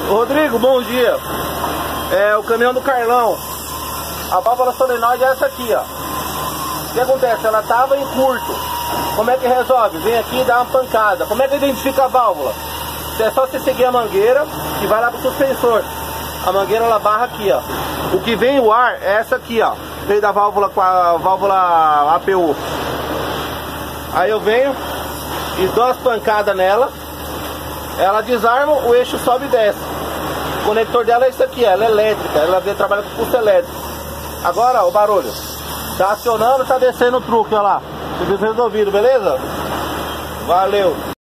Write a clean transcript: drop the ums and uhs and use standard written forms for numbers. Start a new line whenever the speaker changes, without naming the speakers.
Rodrigo, bom dia. É o caminhão do Carlão. A válvula solenoide é essa aqui, ó. O que acontece? Ela tava em curto. Como é que resolve? Vem aqui e dá uma pancada. Como é que identifica a válvula? É só você seguir a mangueira e vai lá pro suspensor. A mangueira ela barra aqui, ó. O que vem o ar é essa aqui, ó. Veio da válvula com a válvula APU. Aí eu venho e dou as pancadas nela. Ela desarma, o eixo sobe e desce. O conector dela é esse aqui, ela é elétrica. Ela trabalha com pulso elétrico. Agora, ó, o barulho. Tá acionando, tá descendo o truque, ó lá. Tudo resolvido, beleza? Valeu!